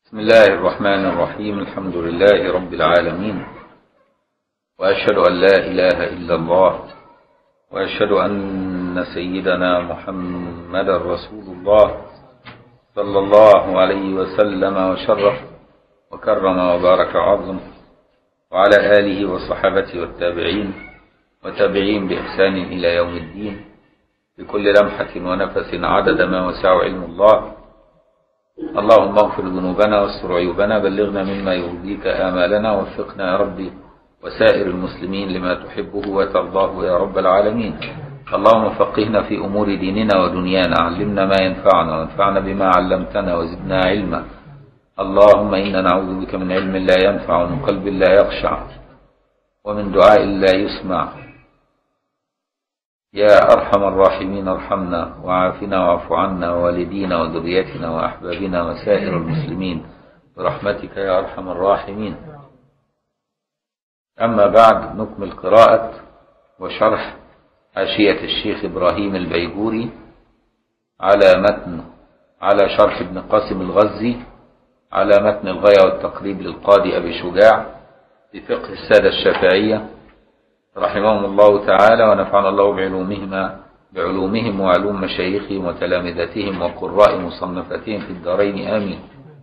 بسم الله الرحمن الرحيم. الحمد لله رب العالمين، وأشهد أن لا إله إلا الله، وأشهد أن سيدنا محمد رسول الله صلى الله عليه وسلم وشرف وكرم وبارك وعظم، وعلى آله وصحابته والتابعين وتابعين بإحسان إلى يوم الدين، بكل لمحة ونفس عدد ما وسع علم الله. اللهم اغفر ذنوبنا واستر عيوبنا، بلغنا مما يرضيك آمالنا، ووفقنا يا ربي وسائر المسلمين لما تحبه وترضاه يا رب العالمين. اللهم فقهنا في أمور ديننا ودنيانا، علمنا ما ينفعنا وانفعنا بما علمتنا وزدنا علما. اللهم إنا نعوذ بك من علم لا ينفع ومن قلب لا يخشع ومن دعاء لا يسمع. يا أرحم الراحمين ارحمنا وعافنا واعف عنا ووالدينا وذريتنا وأحبابنا وسائر المسلمين برحمتك يا أرحم الراحمين. أما بعد، نكمل قراءة وشرح حاشية الشيخ إبراهيم البيجوري على شرح ابن قاسم الغزي على متن الغاية والتقريب للقاضي أبي شجاع في فقه السادة الشافعية رحمهم الله تعالى، ونفعنا الله بعلومهم وعلوم مشايخهم وتلامذتهم وقراء مصنفتهم في الدارين آمين.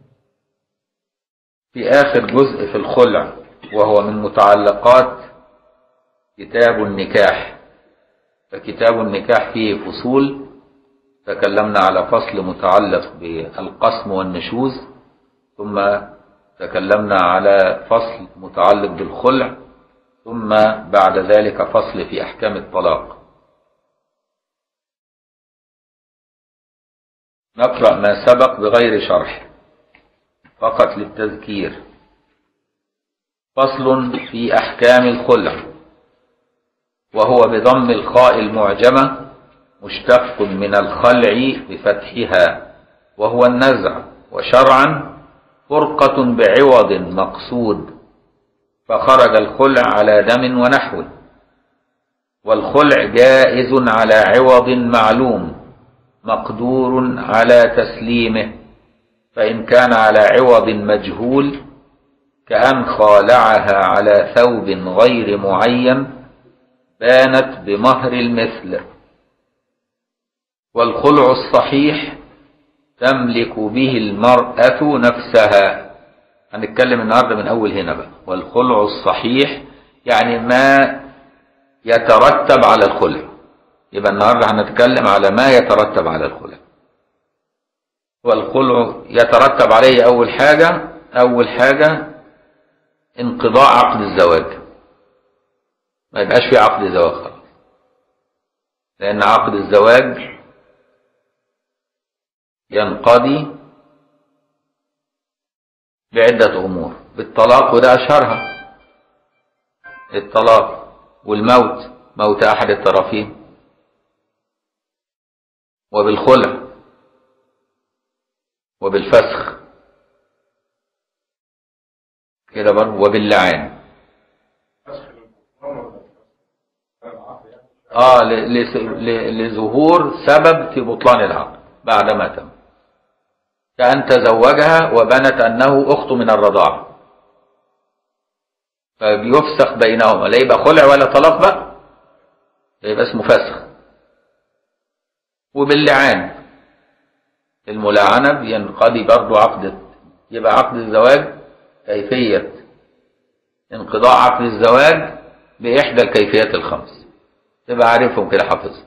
في آخر جزء في الخلع، وهو من متعلقات كتاب النكاح، فكتاب النكاح فيه فصول. تكلمنا على فصل متعلق بالقسم والنشوز، ثم تكلمنا على فصل متعلق بالخلع، ثم بعد ذلك فصل في أحكام الطلاق. نقرأ ما سبق بغير شرح فقط للتذكير. فصل في أحكام الخلع، وهو بضم الخاء المعجمة، مشتق من الخلع بفتحها، وهو النزع، وشرعا فرقة بعوض مقصود، فخرج الخلع على دم ونحو. والخلع جائز على عوض معلوم مقدور على تسليمه، فإن كان على عوض مجهول كأن خالعها على ثوب غير معين بانت بمهر المثل. والخلع الصحيح تملك به المرأة نفسها. هنتكلم النهاردة من أول هنا بقى. والخلع الصحيح يعني ما يترتب على الخلع. يبقى النهاردة هنتكلم على ما يترتب على الخلع. والخلع يترتب عليه أول حاجة انقضاء عقد الزواج. ما يبقاش في عقد زواج خلاص، لأن عقد الزواج ينقضي بعدة أمور، بالطلاق وده أشهرها، الطلاق والموت، موت أحد الطرفين، وبالخلع، وبالفسخ كده برضه، وباللعان. لظهور سبب في بطلان العقد بعد ما تم، كأن تزوجها وبنت أنه أخت من الرضاعة، فبيفسخ بينهما، لا يبقى خلع ولا طلاق بقى، يبقى اسمه فسخ. وباللعان، الملاعنة بينقضي برضو يبقى عقد الزواج كيفية انقضاء عقد الزواج بإحدى الكيفيات الخمس، تبقى عارفهم كده حافظهم.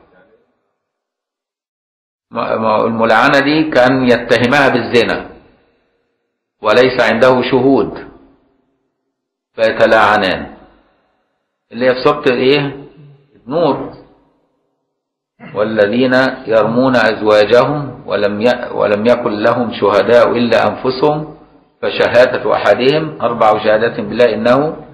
الملاعنة دي كان يتهمها بالزنا وليس عنده شهود فيتلاعنان، اللي هي في سورة نور. والذين يرمون أزواجهم ولم يكن لهم شهداء إلا أنفسهم فشهادة أحدهم 4 شهادات بالله إنه،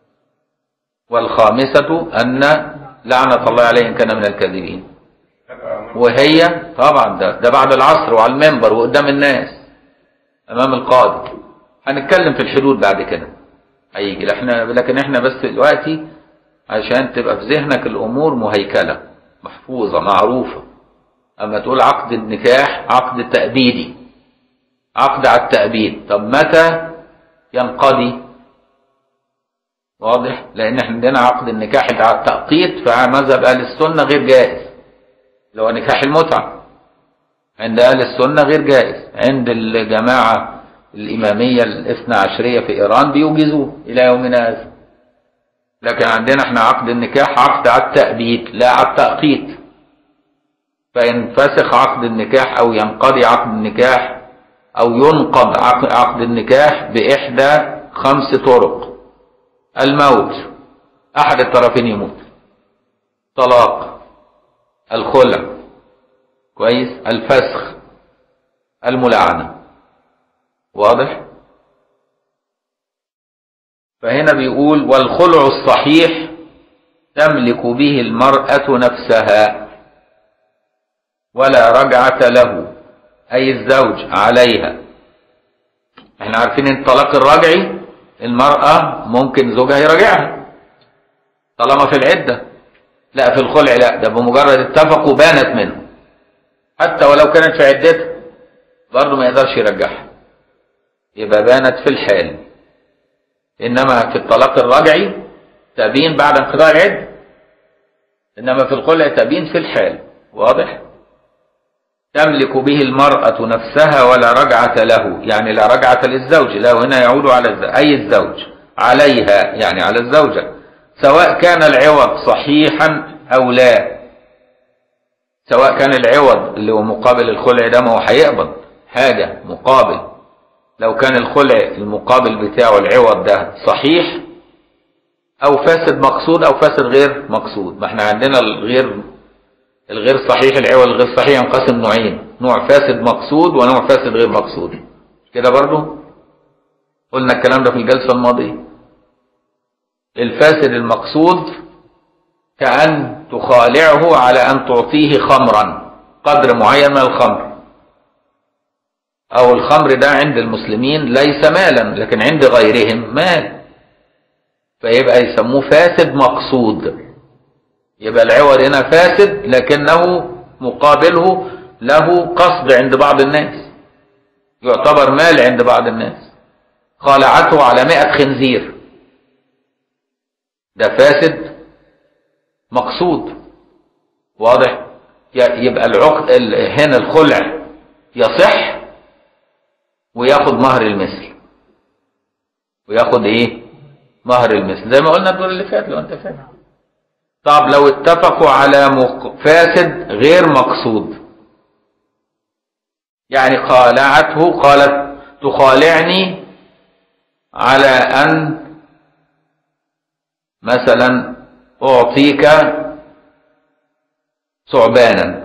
والخامسة أن لعنة الله عليه إن كان من الكاذبين. وهي طبعا ده بعد العصر وعلى المنبر وقدام الناس أمام القاضي. هنتكلم في الحدود بعد كده هيجي، لكن احنا بس دلوقتي عشان تبقى في ذهنك الأمور مهيكلة محفوظة معروفة. أما تقول عقد النكاح عقد تأبيدي، عقد على التأبيد. طب متى ينقضي؟ واضح؟ لأن احنا عندنا عقد النكاح على التأقيت فمذهب أهل السنة غير جائز، اللي هو نكاح المتعة عند أهل السنة غير جائز، عند الجماعة الإمامية الاثنى عشرية في إيران بيوجزوه إلى يومنا هذا. لكن عندنا احنا عقد النكاح عقد على التأبيد لا على التأقيت، فإن فسخ عقد النكاح أو ينقضي عقد النكاح أو ينقض عقد النكاح بإحدى 5 طرق: الموت، أحد الطرفين يموت، طلاق، الخلع، كويس، الفسخ، الملعنة. واضح؟ فهنا بيقول: والخلع الصحيح تملك به المرأة نفسها ولا رجعة له، أي الزوج عليها. احنا عارفين ان الطلاق الرجعي المرأة ممكن زوجها يراجعها طالما في العدة. لا، في الخلع لا، ده بمجرد اتفقوا بانت منه حتى ولو كانت في عدتها برضه ما يقدرش يرجعها، يبقى بانت في الحال. انما في الطلاق الرجعي تبين بعد انقضاء العدة، انما في الخلع تبين في الحال. واضح؟ تملك به المرأة نفسها ولا رجعة له، يعني لا رجعة للزوج، لا هنا يعود على أي الزوج عليها، يعني على الزوجة، سواء كان العوض صحيحا أو لا. سواء كان العوض اللي هو مقابل الخلع ده، ما هو هيقبض حاجة مقابل، لو كان الخلع المقابل بتاعه العوض ده صحيح أو فاسد مقصود أو فاسد غير مقصود. ما احنا عندنا الغير صحيح، العوض الغير صحيح ينقسم نوعين: نوع فاسد مقصود ونوع فاسد غير مقصود. كده برضو قلنا الكلام ده في الجلسة الماضية. الفاسد المقصود كأن تخالعه على أن تعطيه خمرا، قدر معين من الخمر، أو الخمر ده عند المسلمين ليس مالا لكن عند غيرهم مال، فيبقى يسموه فاسد مقصود. يبقى العوض هنا فاسد لكنه مقابله له قصد عند بعض الناس، يعتبر مال عند بعض الناس. خالعته على 100 خنزير، ده فاسد مقصود. واضح؟ يبقى العقد هنا الخلع يصح وياخد مهر المثل، وياخد ايه؟ مهر المثل، زي ما قلنا الدور اللي فات لو انت فاهم. طب لو اتفقوا على فاسد غير مقصود، يعني خالعته، قالت تخالعني على أن مثلا أعطيك ثعبانا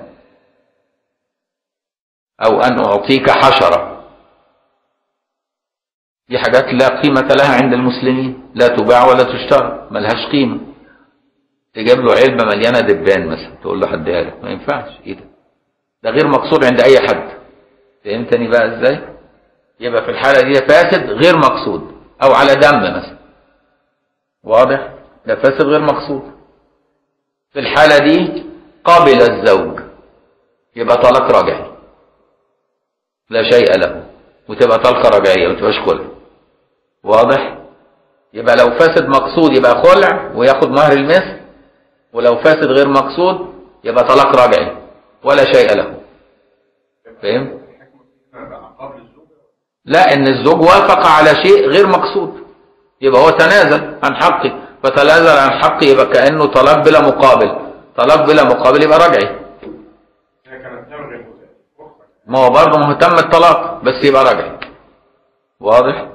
أو أن أعطيك حشرة، دي حاجات لا قيمة لها عند المسلمين، لا تباع ولا تشترى، ملهاش قيمة. تجيب له علبة مليانة دبان مثلا تقول له حديها لك، ما ينفعش. ايه ده غير مقصود عند اي حد. فهمتني بقى ازاي؟ يبقى في الحالة دي فاسد غير مقصود، او على دم مثلا. واضح؟ ده فاسد غير مقصود. في الحالة دي قابل الزوج، يبقى طلاق رجعي لا شيء له، وتبقى طلقة رجعية ما تبقاش خلع. واضح؟ يبقى لو فاسد مقصود يبقى خلع وياخد مهر المثل، ولو فاسد غير مقصود يبقى طلاق رجعي ولا شيء له. فهم؟ لا، ان الزوج وافق على شيء غير مقصود يبقى هو تنازل عن حقه، فتنازل عن حقه يبقى كأنه طلاق بلا مقابل. طلاق بلا مقابل يبقى رجعي. ما هو برضه مهتم الطلاق بس يبقى رجعي. واضح؟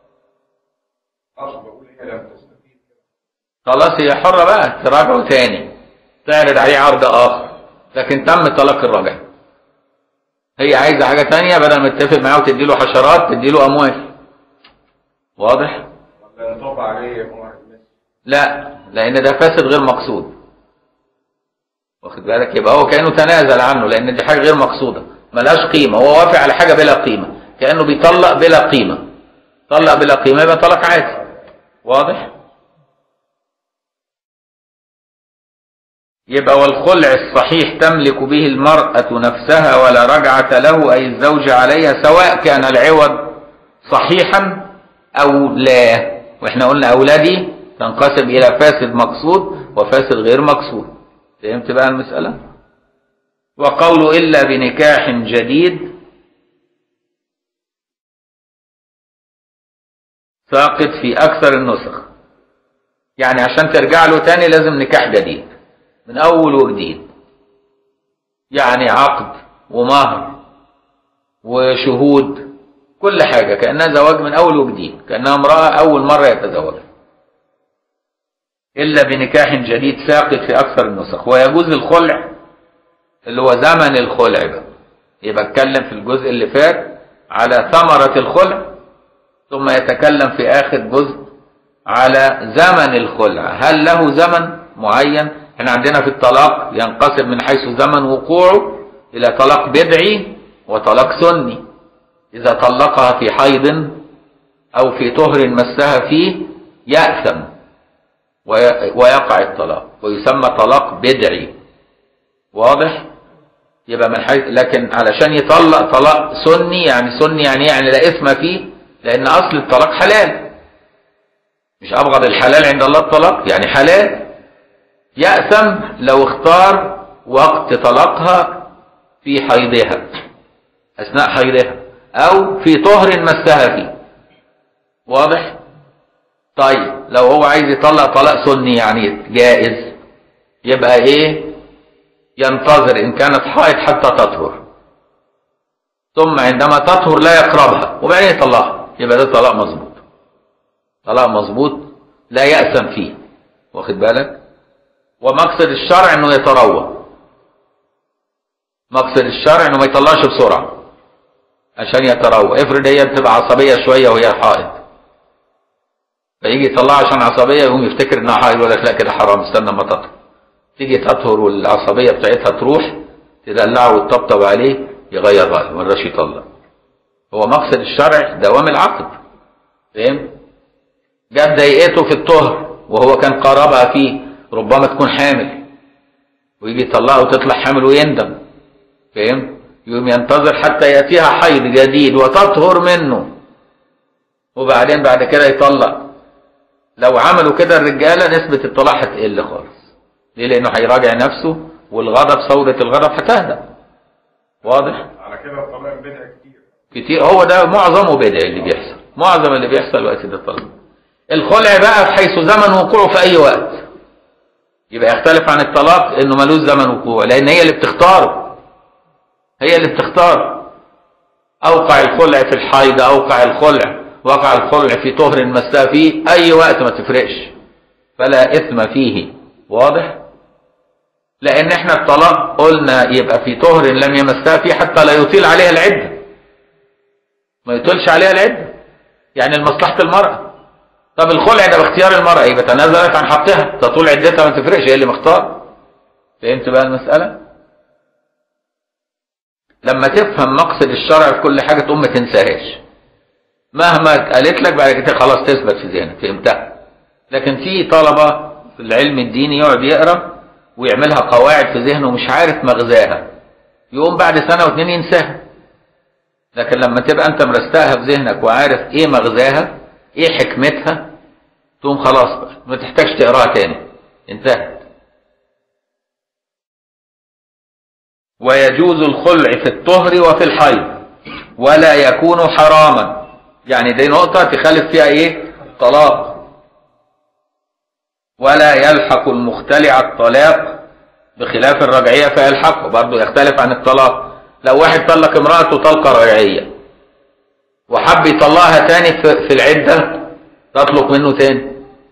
خلاص هي حرة بقى تراجعه تاني، تعرض عليه عرض آخر، لكن تم طلاق الرجعي. هي عايزة حاجة تانية بدل ما تتفق معاه وتديله حشرات تديله أموال. واضح؟ لا، لأن ده فاسد غير مقصود. واخد بالك؟ يبقى هو كأنه تنازل عنه لأن دي حاجة غير مقصودة ملهاش قيمة، هو وافق على حاجة بلا قيمة، كأنه بيطلق بلا قيمة. طلق بلا قيمة يبقى طلاق عادي. واضح؟ يبقى والخلع الصحيح تملك به المرأة نفسها ولا رجعة له أي الزوج عليها، سواء كان العوض صحيحا أو لا. وإحنا قلنا أولادي تنقسم إلى فاسد مقصود وفاسد غير مقصود. فهمت بقى المسألة؟ وقوله إلا بنكاح جديد ساقط في أكثر النسخ، يعني عشان ترجع له تاني لازم نكاح جديد من أول وجديد، يعني عقد ومهر وشهود، كل حاجة كأنها زواج من أول وجديد، كأنها امرأة أول مرة يتزوج. إلا بنكاح جديد ساقط في أكثر النسخ. ويجوز الخلع اللي هو زمن الخلع بقى، يبقى اتكلم في الجزء اللي فات على ثمرة الخلع، ثم يتكلم في آخر جزء على زمن الخلع. هل له زمن معين؟ احنا عندنا في الطلاق ينقسم من حيث زمن وقوعه إلى طلاق بدعي وطلاق سني. إذا طلقها في حيض أو في طهر مسها فيه يأثم ويقع الطلاق ويسمى طلاق بدعي. واضح؟ يبقى من حيث، لكن علشان يطلق طلاق سني، يعني سني يعني لا إثم فيه، لأن أصل الطلاق حلال، مش أبغض الحلال عند الله الطلاق، يعني حلال. يأثم لو اختار وقت طلاقها في حيضها، أثناء حيضها، أو في طهر مسها فيه. واضح؟ طيب لو هو عايز يطلق طلاق سني يعني جائز، يبقى إيه؟ ينتظر إن كانت حائض حتى تطهر، ثم عندما تطهر لا يقربها وبعدين يطلقها، يبقى ده طلاق مظبوط، طلاق مظبوط لا يأثم فيه. واخد بالك؟ ومقصد الشرع انه يتروى، مقصد الشرع انه ما يطلعش بسرعه عشان يتروى. افرض هي بتبقى عصبيه شويه وهي حائض، فيجي يطلعها عشان عصبيه، يقوم يفتكر انها حائض ويقول لك لا كده حرام، استنى ما تطهر. تيجي تطهر والعصبيه بتاعتها تروح، تدلعه وتطبطب عليه، يغير رايه ما يرضاش يطلق. هو مقصد الشرع دوام العقد. فاهم؟ جت ضايقته في الطهر وهو كان قربها فيه، ربما تكون حامل ويجي يطلقها وتطلع حامل ويندم. فاهم؟ يقوم ينتظر حتى يأتيها حيض جديد وتطهر منه، وبعدين بعد كده يطلق. لو عملوا كده الرجالة نسبة الطلاق هتقل خالص. ليه؟ لأنه هيراجع نفسه، والغضب ثورة الغضب هتهدى. واضح؟ على كده الطلاق بدع كتير. هو ده معظمه بدع اللي بيحصل، معظم اللي بيحصل وقت ده الطلاق. الخلع بقى في حيث زمن وقوعه في أي وقت، يبقى يختلف عن الطلاق انه ملوش زمن وقوع، لان هي اللي بتختاره، هي اللي بتختار. اوقع الخلع في الحيض، اوقع الخلع، وقع الخلع في طهر مساه فيه، اي وقت ما تفرقش، فلا اثم فيه. واضح؟ لان احنا الطلاق قلنا يبقى في طهر لم يمسها فيه حتى لا يطيل عليها العده، ما يطولش عليها العده، يعني لمصلحه المراه. طب الخلع ده باختيار المرأة، يبقى تنازلت عن حقها، تطول عدتها ما تفرقش، هي اللي مختار. فهمت بقى المسألة؟ لما تفهم مقصد الشرع في كل حاجة تقوم ما تنساهاش، مهما قالت لك بعد كده خلاص تثبت في ذهنك، فهمتها. لكن في طلبة في العلم الديني يقعد يقرأ ويعملها قواعد في ذهنه ومش عارف مغزاها، يقوم بعد سنة واتنين ينساها. لكن لما تبقى انت مرستها في ذهنك وعارف ايه مغزاها، ايه حكمتها، تقوم خلاص بقى ما تحتاجش تقراها تاني، انتهت. ويجوز الخلع في الطهر وفي الحيض ولا يكون حراما، يعني دي نقطة تخالف فيها ايه؟ طلاق. ولا يلحق المختلع الطلاق بخلاف الرجعية فيلحقه، برضه يختلف عن الطلاق. لو واحد طلق امرأته طلقة رجعية وحب يطلقها تاني في العدة، تطلق منه تاني.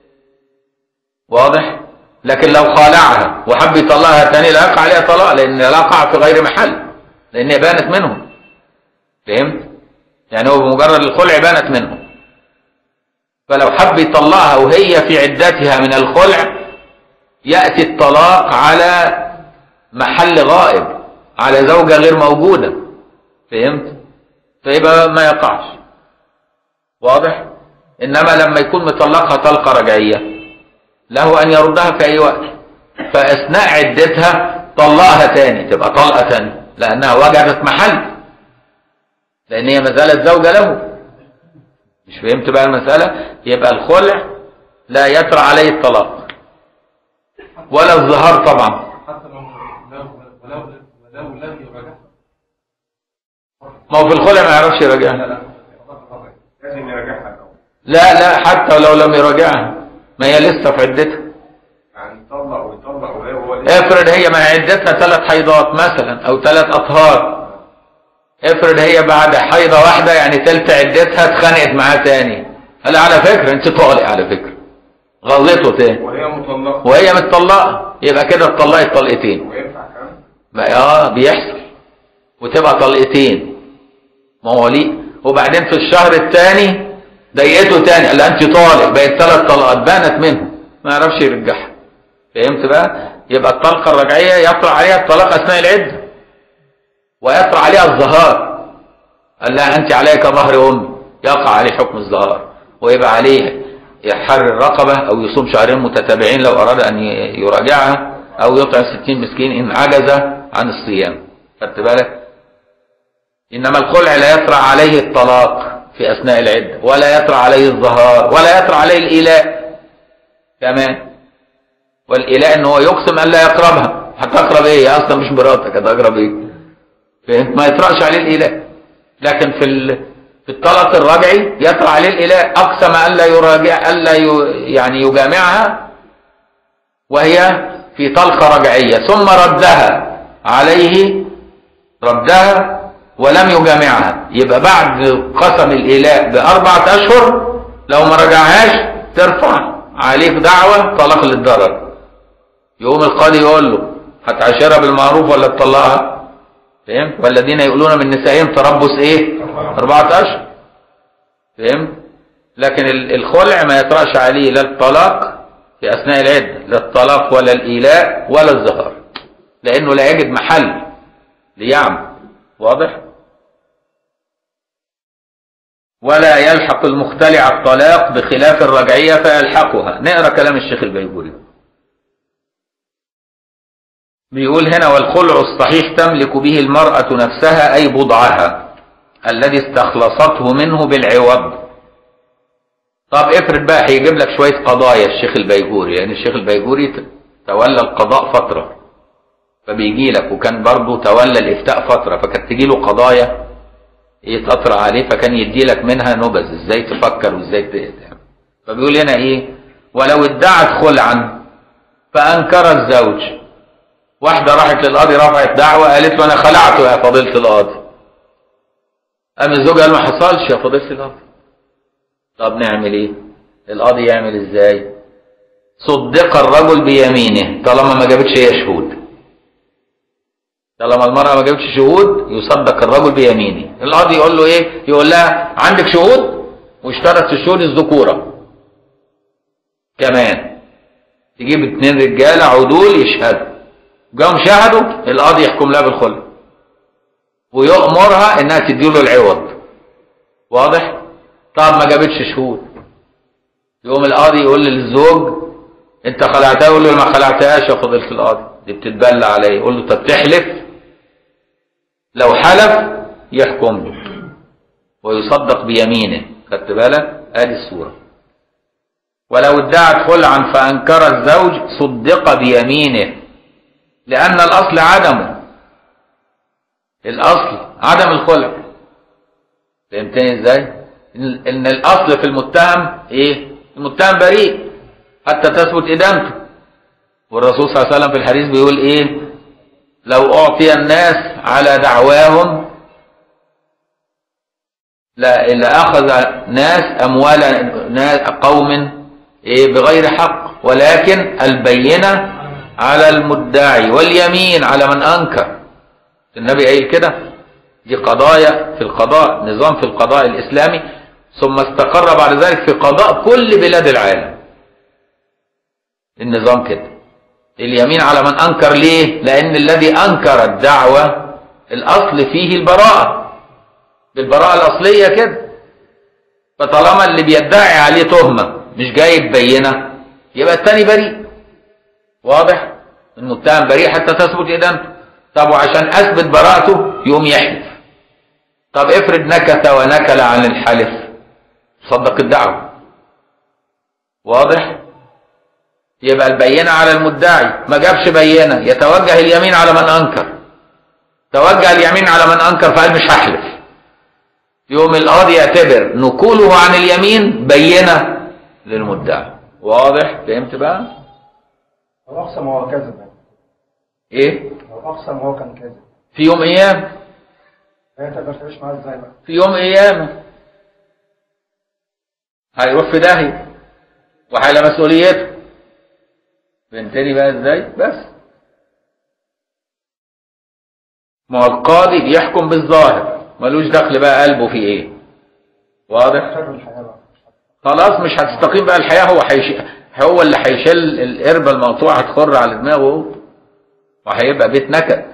واضح؟ لكن لو خالعها وحب يطلقها تاني لا يقع عليها طلاق، لان لا يقع في غير محل، لان هي بانت منه. فهمت؟ يعني هو بمجرد الخلع بانت منه، فلو حب يطلقها وهي في عدتها من الخلع يأتي الطلاق على محل غائب، على زوجة غير موجودة. فهمت؟ فيبقى ما يقعش. واضح؟ انما لما يكون مطلقها طلقة رجعية له ان يردها في اي وقت، فاثناء عدتها طلقها تاني، تبقى طلقه تاني لانها وجدت محل، لان هي ما زالت زوجه له. مش فهمت بقى المساله؟ يبقى الخلع لا يطرأ عليه الطلاق ولا الظهار طبعا. حتى ولو لم يراجعها. ما هو في الخلع ما يعرفش يراجعها. لازم يراجعها. لا حتى لو لم يراجعها ما هي لسه في عدتها. يعني يطلق ويطلق وهو افرض هي ما عدتها 3 حيضات مثلا او 3 اطهار، افرض هي بعد حيضه واحده يعني تلت عدتها اتخانقت معاه تاني، قال على فكره انت طالق، على فكره غلطه تاني وهي متطلقه، يبقى كده اتطلقت طلقتين. وينفع كمان؟ بيحصل، وتبقى طلقتين. ما هو ليه؟ وبعدين في الشهر الثاني ضايقته تاني، قال انت طالق، بقت 3 طلقات بانت منه، ما يعرفش يرجعها. فهمت بقى؟ يبقى الطلقه الرجعيه يطرأ عليها الطلاق اثناء العده، ويطرأ عليها الظهار. قال لها انت عليك مهر امي، يقع عليه حكم الظهار، ويبقى عليه يحرر الرقبه او يصوم شهرين متتابعين لو اراد ان يراجعها، او يطعم 60 مسكين ان عجز عن الصيام. خدت بالك؟ انما الخلع لا يطرأ عليه الطلاق في اثناء العده، ولا يطرأ عليه الظهار، ولا يطرأ عليه الايلاء كمان. والايلاء ان هو يقسم ان لا يقربها. هتقرب ايه؟ اصلا مش مراتك، هتقرب ايه؟ فهمت؟ ما يطرأش عليه الايلاء. لكن في الطلاق الرجعي يطرأ عليه الايلاء، اقسم ان لا يراجع، الا يعني يجامعها وهي في طلقه رجعيه، ثم ردها عليه، ردها ولم يجامعها، يبقى بعد قسم الايلاء ب4 اشهر لو ما رجعهاش ترفع عليك دعوه طلاق للضرر. يقوم القاضي يقول له هتعاشرها بالمعروف ولا تطلقها؟ فهمت؟ والذين يقولون من نسائهم تربص ايه؟ 4 اشهر. فهمت؟ لكن الخلع ما يطرأش عليه لا الطلاق في اثناء العده، لا الطلاق ولا الايلاء ولا الظهار، لانه لا يجد محل ليعمل. واضح؟ ولا يلحق المختلع الطلاق بخلاف الرجعيه فيلحقها. نقرا كلام الشيخ البيجوري، بيقول هنا: والخلع الصحيح تملك به المرأة نفسها أي بضعها الذي استخلصته منه بالعوض. طب افرض بقى هيجيب لك شوية قضايا الشيخ البيجوري، يعني الشيخ البيجوري تولى القضاء فترة فبيجي لك، وكان برضه تولى الإفتاء فترة، فكانت تجي له قضايا تطرأ عليه، فكان يدي لك منها نبذ ازاي تفكر وازاي تعمل. فبيقول هنا ايه: ولو ادعت خلعا فأنكر الزوج. واحدة راحت للقاضي رفعت دعوة قالت له أنا خلعته يا فضيلة القاضي. قام الزوج قال ما حصلش يا فضيلة القاضي. طب نعمل إيه؟ القاضي يعمل إزاي؟ صدق الرجل بيمينه طالما ما جابتش هي شهود. طالما المرأة ما جابتش شهود يصدق الرجل بيمينه. القاضي يقول له إيه؟ يقول لها عندك شهود؟ واشترط الشهود الذكورة كمان، تجيب 2 رجالة عدول يشهدوا، جاهم شهدوا، القاضي يحكم لها بالخلع ويأمرها انها تديله العوض. واضح؟ طب ما جابتش شهود، يقوم القاضي يقول للزوج انت خلعتها، يقول له ما خلعتهاش يا فضيلة القاضي، دي بتتبلى عليا. يقول له طب تحلف؟ لو حلف يحكم له ويصدق بيمينه. خدت بالك؟ ادي الصورة. ولو ادعت خلعا فانكر الزوج صدق بيمينه، لأن الأصل عدمه. الأصل عدم الخلع. فهمتني ازاي؟ إن الأصل في المتهم إيه؟ المتهم بريء حتى تثبت إدانته. والرسول صلى الله عليه وسلم في الحديث بيقول إيه؟ لو أعطي الناس على دعواهم لأخذ ناس أموال قوم إيه بغير حق، ولكن البينة على المدعي واليمين على من أنكر. النبي قايل كده. دي قضايا في القضاء، نظام في القضاء الإسلامي، ثم استقر بعد ذلك في قضاء كل بلاد العالم. النظام كده، اليمين على من أنكر. ليه؟ لأن الذي أنكر الدعوة الأصل فيه البراءة، بالبراءة الأصلية كده. فطالما اللي بيدعي عليه تهمة مش جايب بينة يبقى التاني بريء. واضح؟ المتهم بريء حتى تثبت إدانته. طب وعشان أثبت براءته يقوم يحلف. طب افرض نكث ونكل عن الحلف، صدق الدعوة. واضح؟ يبقى البينة على المدعي، ما جابش بينة يتوجه اليمين على من أنكر. توجه اليمين على من أنكر فقال مش هحلف، يوم القاضي يعتبر نقوله عن اليمين بينة للمدعي. واضح؟ فهمت بقى؟ لو أقسم وهو كذب. إيه؟ لو أقسم وهو كان كذب في يوم أيام. هي تقدر تعيش معاه إزاي بقى؟ في يوم أيام هيروح في داهية وحال مسؤوليته. فهمتني بقى إزاي؟ بس ما هو القاضي بيحكم بالظاهر، ملوش دخل بقى قلبه في إيه. واضح؟ خلاص مش هتستقيم بقى الحياة. هو اللي هيشيل القربة المقطوعة هتخر على دماغه وهيبقى بيت نكد.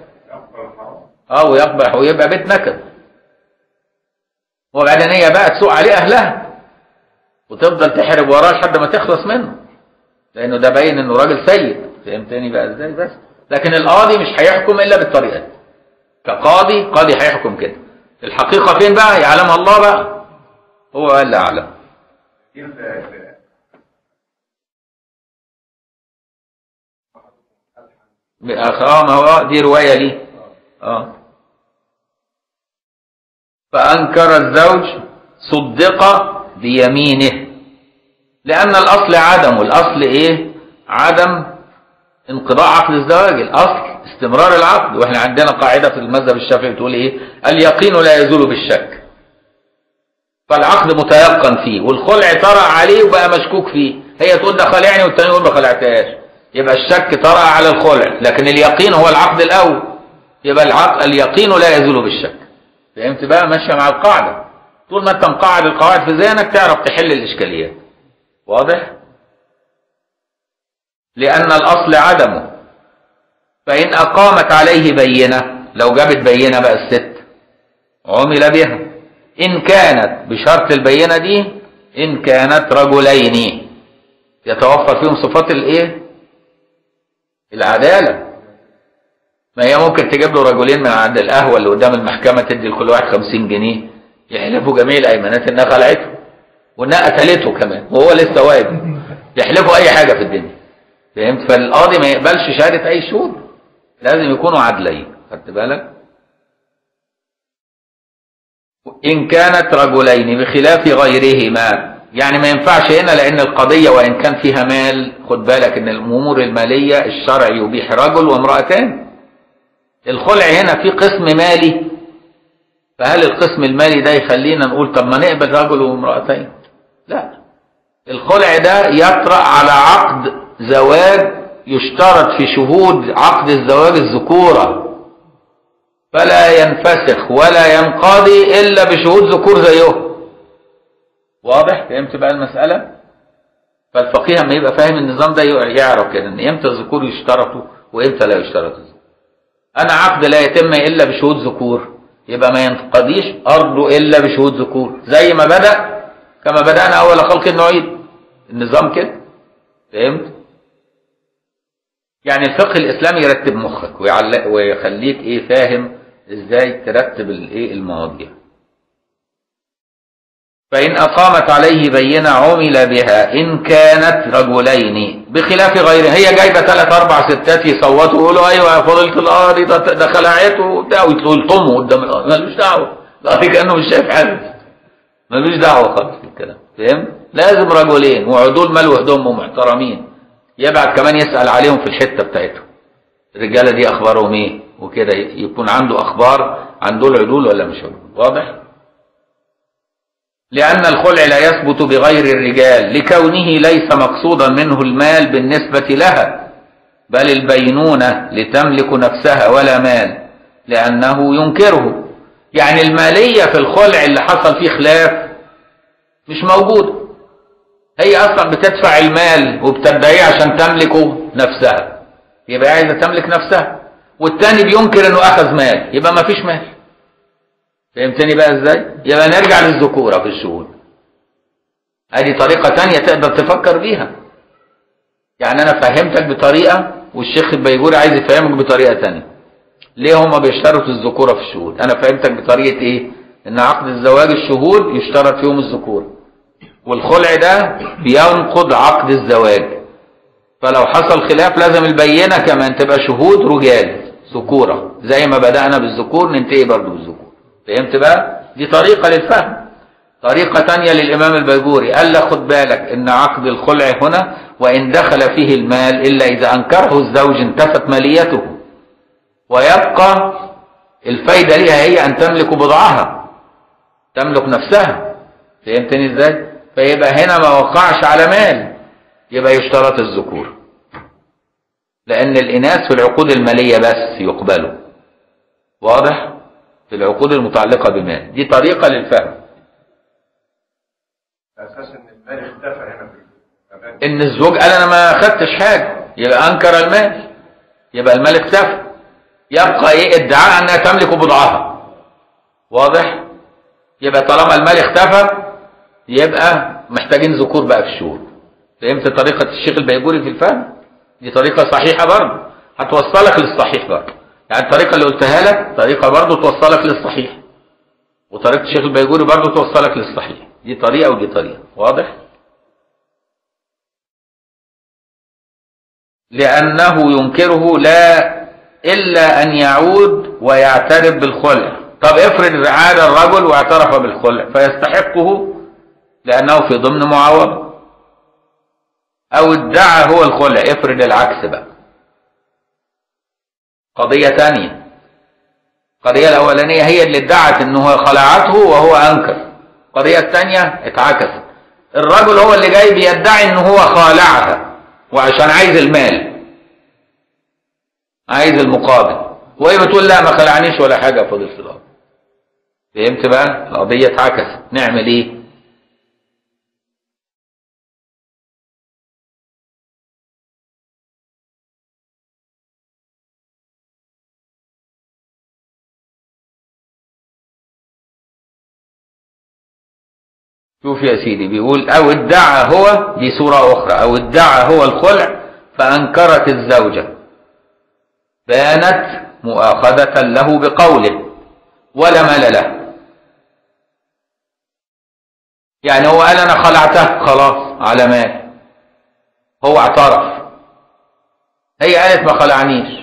ويبقى بيت نكد. وبعدين هي بقى تسوق عليه أهلها وتفضل تحرب وراه لحد ما تخلص منه، لأنه ده باين إنه راجل سيء. فهمتني بقى إزاي؟ بس لكن القاضي مش هيحكم إلا بالطريقة دي. قاضي هيحكم كده. الحقيقة فين بقى؟ يعلمها الله بقى، هو اللي أعلم. ما هو دي رواية ليه. فأنكر الزوج صدق بيمينه، لأن الأصل عدم. الأصل إيه؟ عدم انقضاء عقد الزواج. الأصل استمرار العقد. وإحنا عندنا قاعدة في المذهب الشافعي بتقول إيه؟ اليقين لا يزول بالشك. فالعقد متيقن فيه، والخلع طرأ عليه وبقى مشكوك فيه. هي تقول ده خلعني والتاني يقول ما خلعتهاش، يبقى الشك طرأ على الخلع، لكن اليقين هو العقد الأول. يبقى اليقين لا يزول بالشك. فهمت بقى؟ ماشية مع القاعدة. طول ما انت مقاعد القواعد في ذهنك تعرف تحل الإشكاليات. واضح؟ لأن الأصل عدمه. فإن أقامت عليه بينة، لو جابت بينة بقى الست عمل بها. إن كانت بشرط البينة دي، إن كانت رجلين يتوفر فيهم صفات الإيه؟ العدالة. ما هي ممكن تجيب له رجلين من عند القهوة اللي قدام المحكمة، تدي لكل واحد 50 جنيه يحلفوا جميع الأيمانات إنها خلعته وإنها قتلته كمان وهو لسه واقف. يحلفوا أي حاجة في الدنيا. فهمت؟ فالقاضي ما يقبلش شهادة أي شهود، لازم يكونوا عدلين. خدت بالك؟ إن كانت رجلين بخلاف غيرهما، يعني ما ينفعش هنا، لأن القضية وإن كان فيها مال، خد بالك إن الأمور المالية الشرع يبيح رجل وامرأتان. الخلع هنا في قسم مالي، فهل القسم المالي ده يخلينا نقول طب ما نقبل رجل وامرأتين؟ لا، الخلع ده يطرأ على عقد زواج يشترط في شهود عقد الزواج الذكورة، فلا ينفسخ ولا ينقضي إلا بشهود ذكور زيه. واضح؟ فهمت بقى المسألة؟ فالفقيه لما يبقى فاهم النظام ده يعرف كده ان امتى الذكور يشترطوا وامتى لا يشترطوا. انا عقد لا يتم الا بشهود ذكور، يبقى ما ينقضيش ارضه الا بشهود ذكور، زي ما بدأ كما بدأنا اول خلق نعيد. النظام كده. فهمت؟ يعني الفقه الاسلامي يرتب مخك ويخليك ايه فاهم ازاي ترتب الايه المواضيع. فإن أقامت عليه بينة عمل بها إن كانت رجلين بخلاف غيره. هي جايبة 3-4 ستات يصوتوا ويقولوا أيوة يا فضيلة القاضي ده خلعته وبتاع، ويلطموا قدام القاضي. ملوش دعوة، القاضي كأنه مش شايف حاجة، ملوش دعوة خالص بالكلام. فهمت؟ لازم رجلين وعدول مال وهدوم محترمين، يبعت كمان يسأل عليهم في الحتة بتاعتهم، الرجالة دي أخبارهم إيه وكده، يكون عنده أخبار عن دول عدول ولا مش عدول. واضح؟ لأن الخلع لا يثبت بغير الرجال لكونه ليس مقصودا منه المال بالنسبة لها، بل البينونة لتملك نفسها ولا مال لأنه ينكره. يعني المالية في الخلع اللي حصل فيه خلاف مش موجود، هي أصلا بتدفع المال وبتدعيه عشان تملكه نفسها، يبقى عايزة تملك نفسها، والتاني بينكر انه أخذ مال، يبقى ما فيش مال. فهمتني بقى ازاي؟ يبقى نرجع للذكورة في الشهود. هذه طريقة تانية تقدر تفكر بيها. يعني انا فهمتك بطريقة والشيخ البيجوري عايز يفهمك بطريقة تانية. ليه هما بيشترطوا الذكورة في الشهود؟ انا فهمتك بطريقة ايه؟ ان عقد الزواج الشهود يشترط فيهم الذكورة، والخلع ده بينقض عقد الزواج، فلو حصل خلاف لازم البينة كمان تبقى شهود رجال ذكورة، زي ما بدأنا بالذكور ننتهي برضه بالذكور. فهمت بقى؟ دي طريقة للفهم. طريقة تانية للإمام البيجوري قال له خد بالك إن عقد الخلع هنا وإن دخل فيه المال إلا إذا أنكره الزوج انتفت ماليته، ويبقى الفايدة ليها هي أن تملك بضعها، تملك نفسها. فهمتني إزاي؟ فيبقى هنا ما وقعش على مال، يبقى يشترط الذكور، لأن الإناث في العقود المالية بس يقبلوا. واضح؟ في العقود المتعلقة بمال. دي طريقة للفهم. اساس ان المال اختفى هنا في ان الزوج قال انا ما اخدتش حاجه، يبقى انكر المال، يبقى المال اختفى، يبقى ايه؟ ادعاء انها تملك بضعها. واضح؟ يبقى طالما المال اختفى يبقى محتاجين ذكور بقى في الشهود. فهمت طريقه الشيخ البيجوري في الفهم؟ دي طريقه صحيحه برضه، هتوصلك للصحيح برضه. يعني الطريقه اللي قلتها لك طريقه برضه توصلك للصحيح، وطريقه الشيخ البيجوري برضه توصلك للصحيح. دي طريقة ودي طريقة. واضح؟ لأنه ينكره لا إلا أن يعود ويعترف بالخلع. طب افرض عاد الرجل واعترف بالخلع فيستحقه لأنه في ضمن معاوضة، أو ادعى هو الخلع. افرض العكس بقى، قضية تانية. القضية الأولانية هي اللي ادعت أنه خلعته وهو أنكر. القضية الثانية اتعكست، الرجل هو اللي جاي بيدعي ان هو خالعها وعشان عايز المال، عايز المقابل، وهي بتقول لا ما خلعنيش ولا حاجة يا فضيلة الأب. فهمت بقى؟ القضية اتعكست، نعمل ايه؟ شوف يا سيدي، بيقول او ادعى هو، دي صورة اخرى، او ادعى هو الخلع فانكرت الزوجة بانت مؤاخذة له بقوله ولا مال له. يعني هو قال انا خلعته خلاص على مال، هو اعترف، هي قالت ما خلعنيش،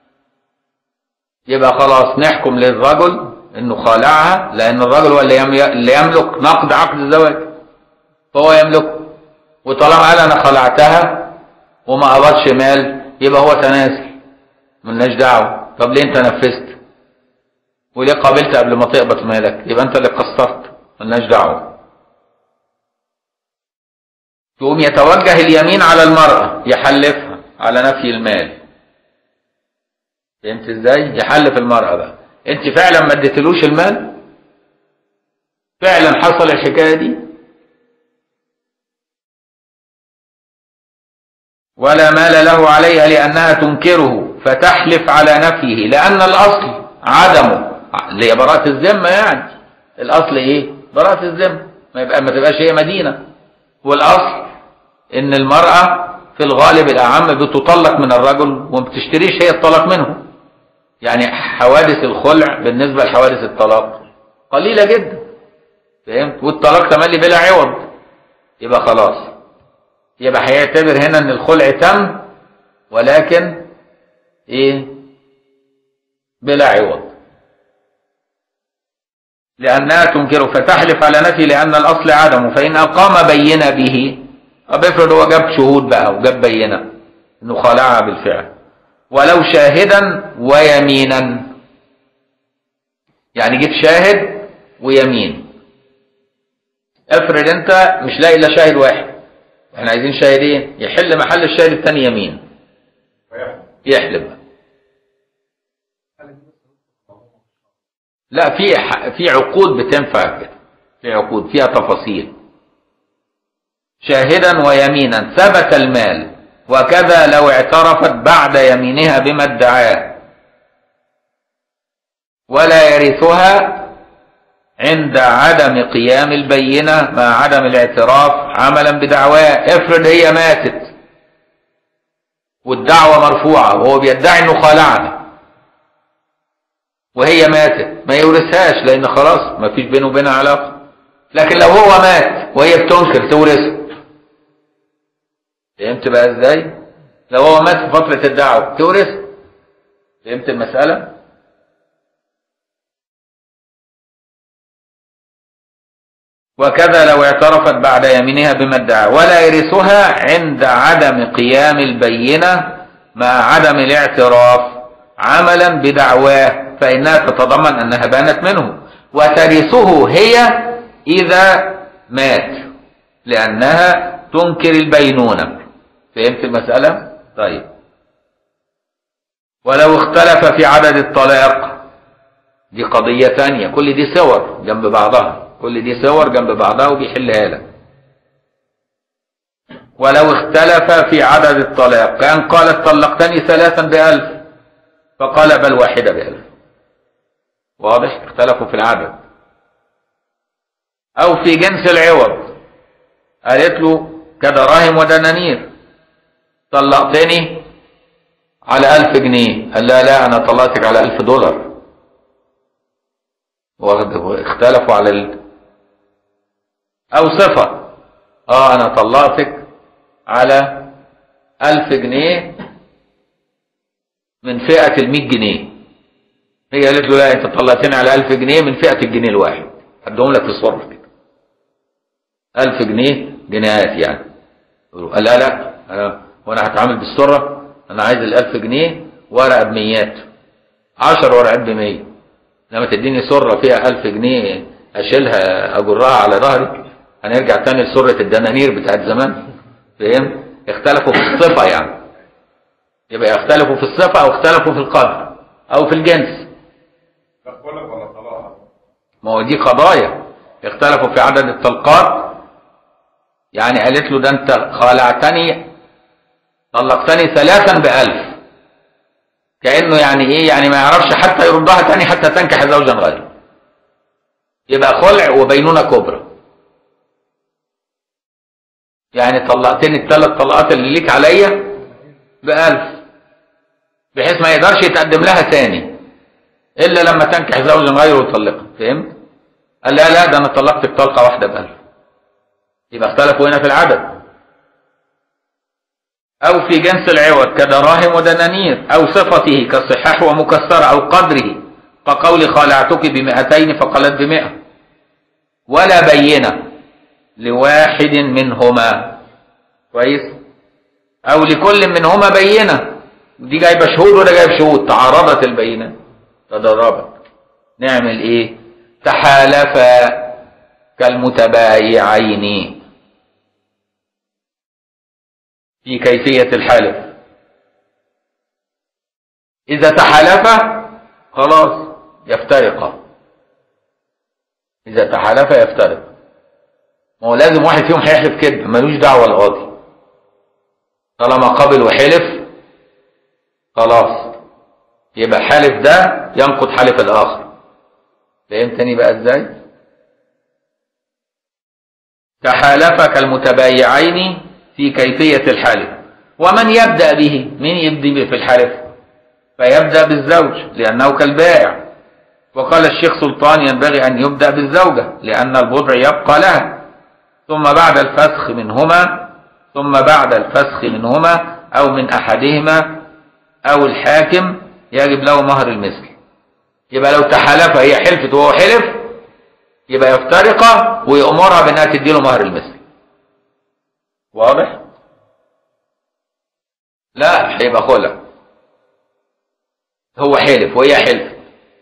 يبقى خلاص نحكم للرجل انه خالعها، لان الرجل هو اللي يملك نقد عقد الزواج، فهو يملكه. وطالما قال انا خلعتها وما قبضش مال يبقى هو تنازل، ملناش دعوه. طب ليه انت نفذت وليه قابلت قبل ما تقبض مالك؟ يبقى انت اللي قصرت، ملناش دعوه. تقوم يتوجه اليمين على المرأة، يحلفها على نفي المال. فهمت ازاي؟ يحلف المرأة بقى انت فعلا ما اديتلوش المال؟ فعلا حصل الحكايه دي؟ ولا مال له عليها لانها تنكره فتحلف على نفيه، لان الاصل عدمه، اللي هي براءة الذمه. يعني الاصل ايه؟ براءة الذمه، ما تبقاش هي مدينه. والاصل ان المراه في الغالب الاعم بتطلق من الرجل وما بتشتريش هي الطلاق منه. يعني حوادث الخلع بالنسبة لحوادث الطلاق قليلة جدا. فهمت؟ والطلاق تملي بلا عوض، يبقى خلاص، يبقى هيعتبر هنا ان الخلع تم ولكن ايه؟ بلا عوض. لأنها تنكره فتحلف على نفي لأن الأصل عدمه، فإن أقام بينة به. طب افرض هو جاب شهود بقى وجاب بينة انه خلعها بالفعل، ولو شاهدا ويمينا. يعني جيب شاهد ويمين. افرض انت مش لاقي الا شاهد واحد، احنا عايزين شاهدين، يحل محل الشاهد الثاني يمين، يحلف. لا، في عقود بتنفع كده، في عقود فيها تفاصيل. شاهدا ويمينا ثبت المال، وكذا لو اعترفت بعد يمينها بما ادعاه، ولا يرثها عند عدم قيام البينة مع عدم الاعتراف عملا بدعواه. افرض هي ماتت والدعوة مرفوعة وهو بيدعي انه خالعها وهي ماتت، ما يورثهاش لان خلاص ما فيش بينه وبينها علاقة. لكن لو هو مات وهي بتنكر تورثه. فهمت بقى ازاي؟ لو هو مات في فترة الدعوة تورثه. فهمت المسألة؟ وكذا لو اعترفت بعد يمينها بما ادعى، ولا يرثها عند عدم قيام البينة مع عدم الاعتراف عملا بدعواه، فإنها تتضمن أنها بانت منه، وترثه هي إذا مات لأنها تنكر البينونة. فهمت المسألة؟ طيب. ولو اختلف في عدد الطلاق، دي قضية ثانية، كل دي صور جنب بعضها، كل دي صور جنب بعضها وبيحلها لك. ولو اختلف في عدد الطلاق، كان قالت طلقتني 3 ب1000 فقال بل واحدة ب1000. واضح؟ اختلفوا في العدد. او في جنس العوض، قالت له كدراهم ودنانير، طلقتني على 1000 جنيه، قال لا لا انا طلقتك على $1000. واختلفوا على او صفة، انا طلقتك على 1000 جنيه من فئة ال100 جنيه. هي قالت له لا انت طلقتني على 1000 جنيه من فئة الجنيه الواحد، هدهم لك في الصرف كده 1000 جنيه جنيهات يعني. قال لا لا وانا هتعامل بالسرة، انا عايز ال1000 جنيه ورقة ب100، 10 ورقات ب100، لما تديني سرة فيها 1000 جنيه اشيلها اجرها على ظهري، هنرجع تاني لسرة الدنانير بتاعت زمان. فهم؟ اختلفوا في الصفة يعني، يبقى اختلفوا في الصفة او اختلفوا في القدر او في الجنس. ما هو دي قضايا. اختلفوا في عدد الطلقات، يعني قالت له ده انت خالعتني طلقتني 3 ب1000، كأنه يعني ايه، يعني ما يعرفش حتى يردها تاني حتى تنكح زوجا غيره، يبقى خلع وبينونة كبرى. يعني طلقتني ال3 طلقات اللي ليك عليا ب1000، بحيث ما يقدرش يتقدم لها تاني الا لما تنكح زوجا غيره ويطلقها. فهمت؟ قال لا لا ده انا طلقتك طلقة واحدة ب1000. يبقى اختلفوا هنا في العدد. او في جنس العوض كدراهم ودنانير، او صفته كالصحاح ومكسرة، او قدره كقول خالعتك ب200 فقالت ب100، ولا بينة لواحد منهما. كويس؟ او لكل منهما بينة، دي جايبه شهود ولا جايب شهود، تعارضت البينة تضربت، نعمل ايه؟ تحالفا كالمتبايعين في كيفية الحلف. إذا تحالفا خلاص يفترقا، إذا تحالفا يفترق. ما هو لازم واحد فيهم هيحلف كده، ملوش دعوة القاضي، طالما قبل وحلف خلاص يبقى حلف ده ينقض حلف الآخر. فهمتني بقى ازاي؟ تحالفا كالمتبايعين في كيفية الحلف. ومن يبدأ به، من يبدأ في الحلف؟ فيبدأ بالزوج لأنه كالبائع. وقال الشيخ سلطان ينبغي أن يبدأ بالزوجة لأن البضع يبقى لها، ثم بعد الفسخ منهما أو من أحدهما أو الحاكم يجب له مهر المثل. يبقى لو تحالف هي حلفت وهو حلف يبقى يفترقا ويأمرها بأنها تديله مهر المثل. واضح؟ لا هيبقى خلع، هو حلف وهي حلف،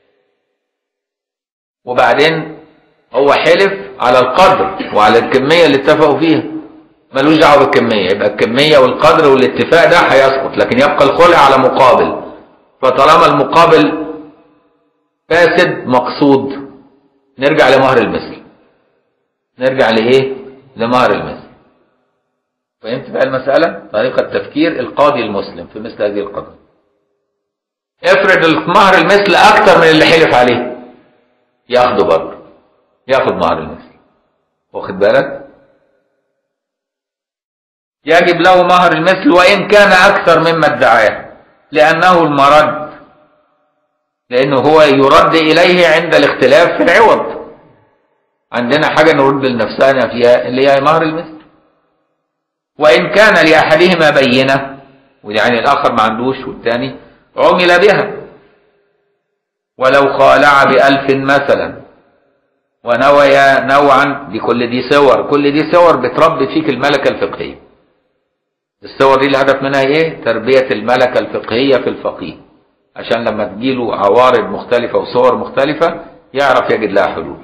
وبعدين هو حلف على القدر وعلى الكمية اللي اتفقوا فيها، ملوش دعوه بالكمية، يبقى الكمية والقدر والاتفاق ده هيسقط، لكن يبقى الخلع على مقابل. فطالما المقابل فاسد مقصود نرجع لمهر المثل، نرجع لإيه؟ لمهر المثل. فهمت بقى المسألة؟ طريقة تفكير القاضي المسلم في مثل هذه القضايا. افرض المهر المثل أكتر من اللي حلف عليه، ياخده برضه، ياخد مهر المثل. واخد بالك؟ يجب له مهر المثل وإن كان أكثر مما ادعاه، لأنه المرد، لأنه هو يرد إليه عند الاختلاف في العوض. عندنا حاجة نرد لنفسنا فيها اللي هي مهر المثل. وإن كان لأحدهما بينة، يعني الآخر ما عندوش والثاني، عمل بها. ولو خالع ب1000 مثلا ونوى نوعا، بكل دي صور، كل دي صور بتربي فيك الملكة الفقهية. الصور دي الهدف منها ايه؟ تربية الملكة الفقهية في الفقيه، عشان لما تجيله عوارض مختلفة وصور مختلفة يعرف يجد لها حلول.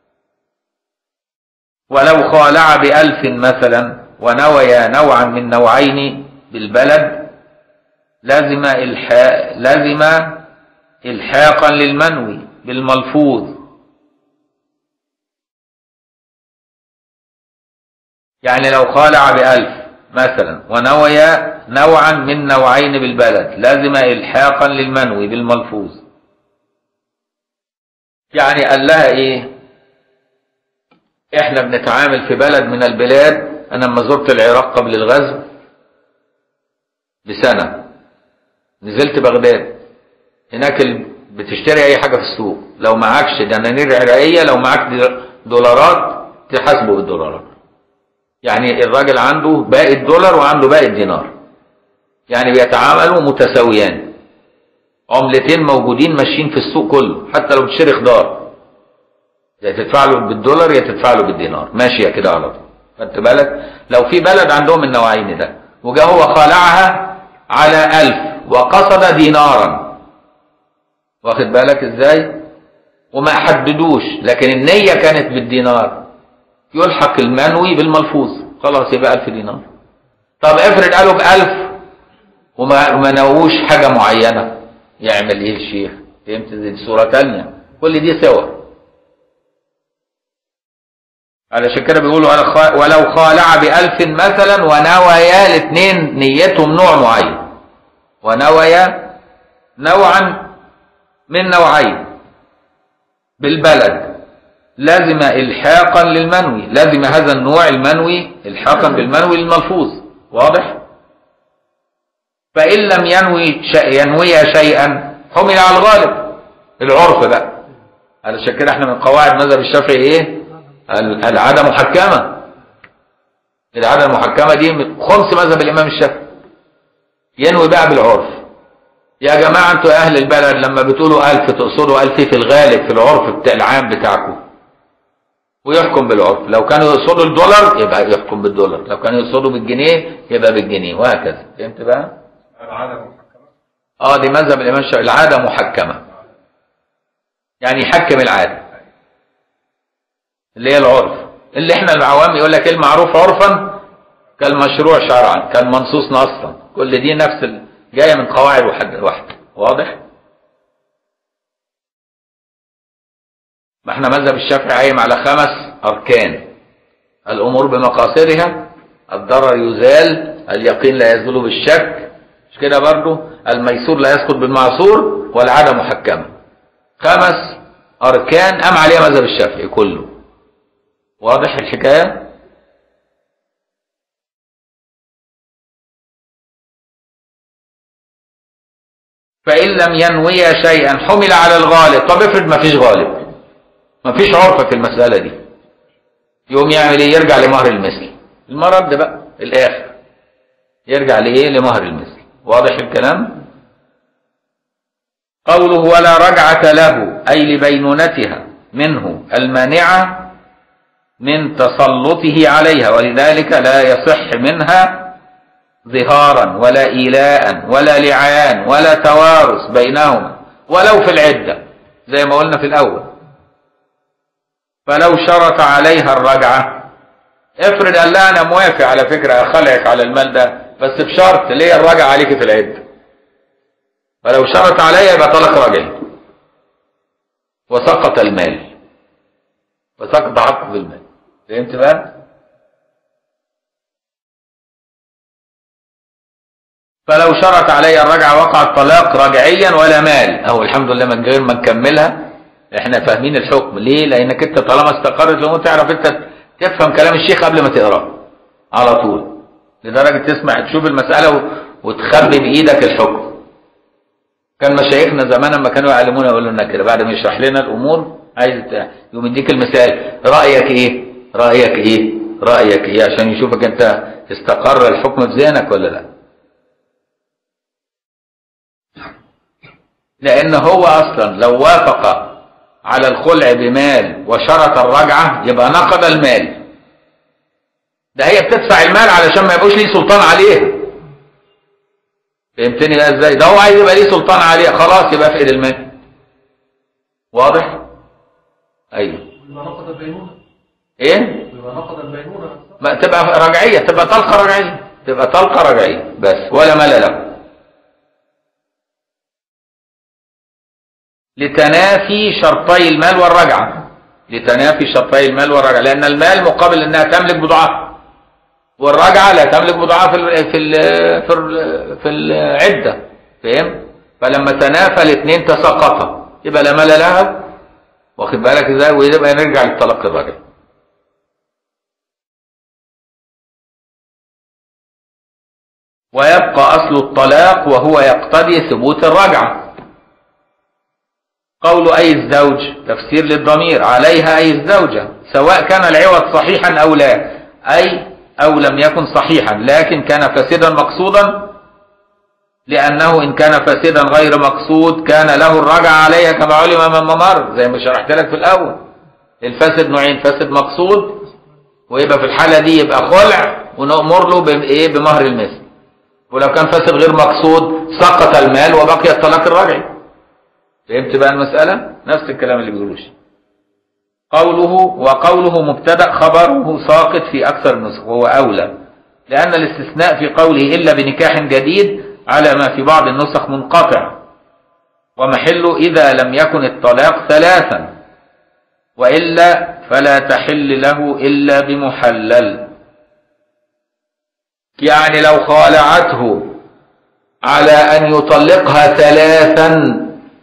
ولو خالع ب1000 مثلا ونوى نوعا من نوعين بالبلد لازم إلحاقا للمنوي بالملفوظ. يعني لو خالع ب1000 مثلا ونوى نوعا من نوعين بالبلد لازم إلحاقا للمنوي بالملفوظ. يعني قال لها ايه؟ احنا بنتعامل في بلد من البلاد. انا لما زرت العراق قبل الغزو بسنة نزلت بغداد، هناك بتشتري اي حاجة في السوق، لو معكش دنانير عراقية، لو معك دولارات تحاسبه بالدولارات. يعني الراجل عنده باقي الدولار وعنده باقي الدينار، يعني بيتعاملوا متساويان، عملتين موجودين ماشيين في السوق كله. حتى لو بتشتري خضار يا تدفع له بالدولار يا تدفع له بالدينار، ماشيه كده على طول. خدت بالك؟ لو في بلد عندهم النوعين ده وجا هو خالعها على 1000 وقصد دينارا، واخد بالك ازاي؟ وما حددوش، لكن النية كانت بالدينار، يلحق المنوي بالملفوظ، خلاص يبقى 1000 دينار. طب افرض قالوا ب1000 وما نووش حاجة معينة، يعمل ايه الشيخ؟ فهمت؟ دي صورة تانية، كل دي صور. علشان كده بيقولوا ولو خالع ب1000 مثلا ونويا، الاثنين نيتهم نوع معين، ونويا نوعا من نوعين بالبلد لازم إلحاقا للمنوي، لازم هذا النوع المنوي إلحاقا بالمنوي الملفوظ. واضح؟ فإن لم ينوي شيئا حمل على الغالب، العرف بقى. علشان كده احنا من قواعد مذهب الشافعي ايه؟ العادة محكمة. العادة المحكمة دي خمس مذهب الإمام الشافعي. ينوي بقى بالعرف. يا جماعة انتوا أهل البلد لما بتقولوا 1000 تقصدوا 1000 في الغالب في العرف بتاع العام بتاعكم، ويحكم بالعرف. لو كانوا يقصدوا الدولار يبقى يحكم بالدولار، لو كانوا يقصدوا بالجنيه يبقى بالجنيه، وهكذا. فهمت بقى؟ العادة محكمة. دي مذهب الإمام الشافعي، العادة محكمة. يعني يحكم العادة اللي هي العرف، اللي احنا العوام يقول لك المعروف عرفا كالمشروع شرعا كالمنصوص نصا، كل دي نفس جايه من قواعد واحده. واضح؟ ما احنا مذهب الشافعي قايم على 5 أركان: الأمور بمقاصدها، الضرر يزال، اليقين لا يزول بالشك، مش كده برضه؟ الميسور لا يسقط بالمعصور، والعادة محكمة. 5 أركان قام عليها مذهب الشافعي كله. واضح الحكاية؟ فإن لم ينوي شيئا حمل على الغالب. طب افرض ما فيش غالب، ما فيش عرف في المسألة دي، يقوم يعمل ايه؟ يرجع لمهر المثل، المرد بقى الآخر، يرجع لإيه؟ لمهر المثل. واضح الكلام؟ قوله ولا رجعة له أي لبينونتها منه المانعة من تسلطه عليها، ولذلك لا يصح منها ظهارا ولا إيلاء ولا لعان ولا توارث بينهما ولو في العدة زي ما قلنا في الأول. فلو شرط عليها الرجعة، افرض قال لها أنا موافق على فكرة أخلعك على المال ده بس بشرط ليه الرجعة عليك في العدة، فلو شرط عليها يبقى طلاق رجعي وسقط المال وسقط حقه في المال. فهمت بقى؟ فلو شرط علي الرجعة وقع الطلاق رجعيا ولا مال. اهو الحمد لله من غير ما نكملها احنا فاهمين الحكم. ليه؟ لانك انت طالما استقرت الامور تعرف انت تفهم كلام الشيخ قبل ما تقراه على طول. لدرجة تسمع تشوف المسألة وتخبي بإيدك الحكم. كان مشايخنا زمان لما كانوا يعلمونا يقولوا لنا كده بعد ما يشرح لنا الأمور عايز يقوم يديك المثال، رأيك إيه؟ رأيك إيه؟ رأيك إيه؟ عشان يشوفك أنت استقر الحكم في ذهنك ولا لا. لأن هو أصلا لو وافق على الخلع بمال وشرط الرجعة يبقى نقض المال. ده هي بتدفع المال علشان ما يبقوش ليه سلطان عليه. فهمتني بقى ازاي؟ ده هو عايز يبقى ليه سلطان عليه، خلاص يبقى في ايد المال. واضح؟ ايوه. يبقى نقض البينونة. ايه؟ يبقى نقض البينونة. ما تبقى رجعية، تبقى طلقة رجعية، تبقى طلقة رجعية بس ولا مال له. لتنافي شرطي المال والرجعة. لتنافي شرطي المال والرجعة، لأن المال مقابل أنها تملك بضاعة، والرجعة لا تملك بضاعة في العدة. فهم؟ فلما تنافى الاثنين تساقطا يبقى لا مال لها. واخد بالك ازاي؟ ويبقى نرجع للطلاق الرجعي. ويبقى أصل الطلاق وهو يقتضي ثبوت الرجعة. قول أي الزوج تفسير للضمير عليها أي الزوجة، سواء كان العوض صحيحا أو لا، أي أو لم يكن صحيحا لكن كان فاسدا مقصودا، لأنه إن كان فاسدا غير مقصود كان له الرجعة عليها كما علم من ممر، زي ما شرحت لك في الأول. الفاسد نوعين، فاسد مقصود ويبقى في الحالة دي يبقى خلع ونأمر له بمهر المثل، ولو كان فاسد غير مقصود سقط المال وبقي الطلاق الرجعي. فهمت بقى المسألة؟ نفس الكلام اللي بيقولوش. وقوله مبتدأ خبره ساقط في أكثر النسخ وهو أولى، لأن الاستثناء في قوله إلا بنكاح جديد على ما في بعض النسخ منقطع، ومحله إذا لم يكن الطلاق ثلاثا وإلا فلا تحل له إلا بمحلل. يعني لو خالعته على أن يطلقها ثلاثا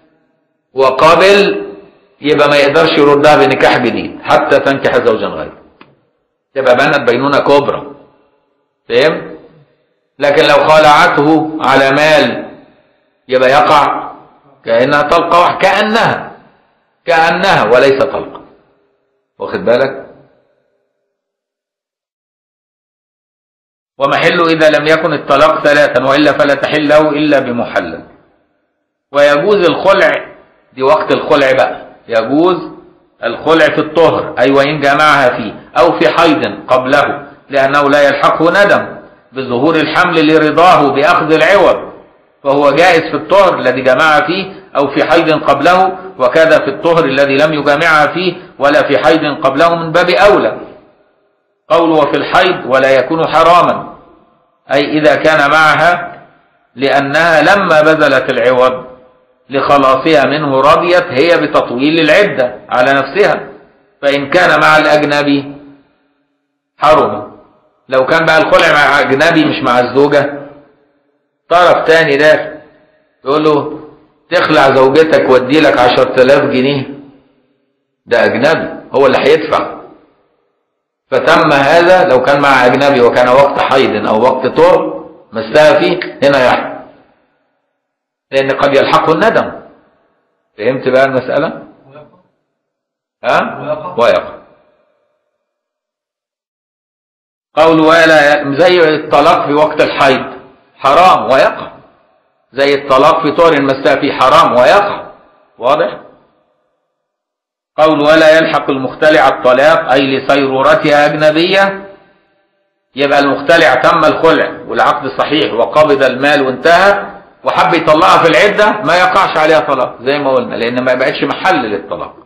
وقبل يبقى ما يقدرش يردها بنكاح جديد حتى تنكح زوجا غيره، تبقى بنت بينونة كبرى. فهم؟ لكن لو خالعته على مال يبقى يقع كأنها طلقة واحدة، كأنها وليس طلقة. واخد بالك؟ ومحله إذا لم يكن الطلاق ثلاثا وإلا فلا تحل له إلا بمحلل. ويجوز الخلع، دي وقت الخلع بقى، يجوز الخلع في الطهر أي وإن جمعها فيه أو في حيض قبله، لأنه لا يلحقه ندم بظهور الحمل لرضاه بأخذ العوض، فهو جائز في الطهر الذي جمعها فيه أو في حيض قبله، وكذا في الطهر الذي لم يجامعها فيه ولا في حيض قبله من باب أولى. قول وفي الحيض ولا يكون حراما، أي إذا كان معها لأنها لما بذلت العوض لخلاصها منه رضيت هي بتطويل العدة على نفسها، فإن كان مع الأجنبي حرم. لو كان بقى الخلع مع أجنبي مش مع الزوجة، طرف تاني داخل يقول له تخلع زوجتك وادي لك 10,000 جنيه، ده أجنبي هو اللي هيدفع. فتم هذا لو كان مع أجنبي وكان وقت حيض أو وقت طهر مسها فيه، هنا يحرم، لأن قد يلحقه الندم. فهمت بقى المسألة؟ ويقع. قول ولا زي الطلاق في وقت الحيض حرام ويقع، زي الطلاق في طهر مسها فيه حرام ويقع. واضح؟ قول ولا يلحق المختلع الطلاق أي لصيرورتها أجنبية، يبقى المختلع تم الخلع والعقد صحيح وقبض المال وانتهى وحب يطلقها في العدة، ما يقعش عليها طلاق زي ما قلنا، لأن ما بقتش محل للطلاق.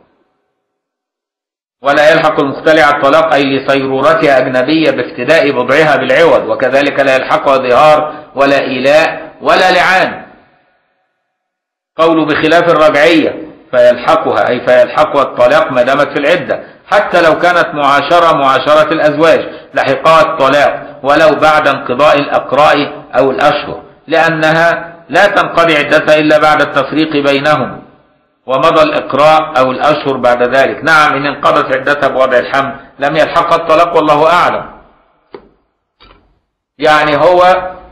ولا يلحق المختلع الطلاق أي لصيرورتها أجنبية بافتداء بضعها بالعوض، وكذلك لا يلحقها ظهار ولا إيلاء ولا لعان. قول بخلاف الرجعية فيلحقها أي فيلحقها الطلاق ما دامت في العدة، حتى لو كانت معاشرة الأزواج لحقها الطلاق ولو بعد انقضاء الأقراء أو الأشهر، لأنها لا تنقضي عدتها إلا بعد التفريق بينهم ومضى الإقراء أو الأشهر بعد ذلك. نعم إن انقضت عدتها بوضع الحمل لم يلحقها الطلاق والله أعلم. يعني هو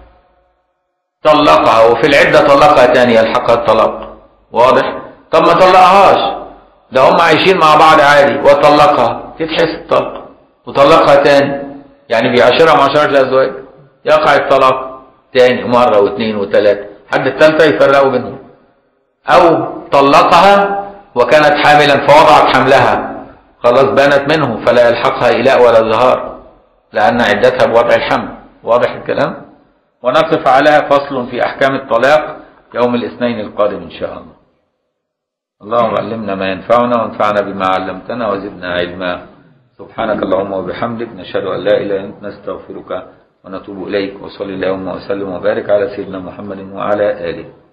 طلقها وفي العدة طلقها تاني يلحقها الطلاق. واضح؟ طب ما طلقهاش، ده هم عايشين مع بعض عادي وطلقها، تتحسب طلق وطلقها تاني، يعني بيعاشرها معاشرة الأزواج، يقع الطلاق تاني مرة واثنين وثلاثة حد الثالثة يفرقوا بينهم. أو طلقها وكانت حاملا فوضعت حملها، خلاص بانت منه فلا يلحقها إلاء ولا ظهار لأن عدتها بوضع الحمل. واضح الكلام؟ ونقف على فصل في أحكام الطلاق يوم الاثنين القادم إن شاء الله. اللهم علمنا ما ينفعنا وانفعنا بما علمتنا وزدنا علما. سبحانك اللهم وبحمدك، نشهد أن لا إله إلا أنت، نستغفرك ونتوب إليك. وصلى اللهم وسلم وبارك على سيدنا محمد وعلى آله.